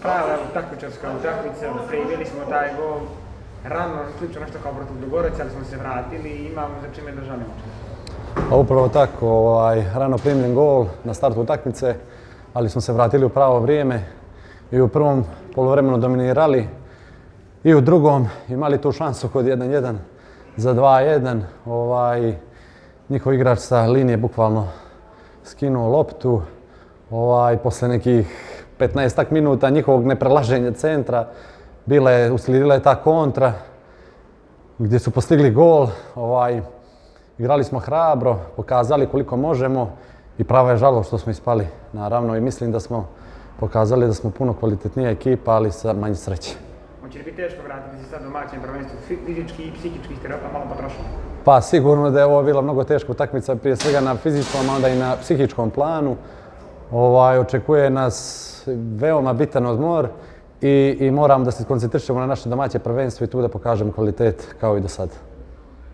prava takmičarska utakmica, primili smo taj gol rano, slično nešto kao protiv Dugoroca, ali smo se vratili i imamo za čime da želimo. Pa upravo tako, rano primljen gol na startu utakmice, ali smo se vratili u pravo vrijeme i u prvom poluvremenu dominirali i u drugom imali tu šansu kod 1-1 za 2-1. Njihov igrač sa linije bukvalno skinuo loptu. Posle nekih 15 minuta njihovog neprelaženja centra uslijedila je ta kontra gdje su postigli gol. Igrali smo hrabro, pokazali koliko možemo i prava je žalost što smo ispali naravno i mislim da smo pokazali da smo puno kvalitetnija ekipa, ali sa manje sreće. Hoće li biti teško vratiti se sad domaćem prvenstvu? Fizički i psihički ste malo potrošili? Pa sigurno da je ovo bila mnogo teška utakmica, prije svega na fizičkom, a onda i na psihičkom planu. Očekuje nas veoma bitan odmor i moramo da se koncentrišemo na naše domaće prvenstvo i tu da pokažemo kvalitet kao i do sada.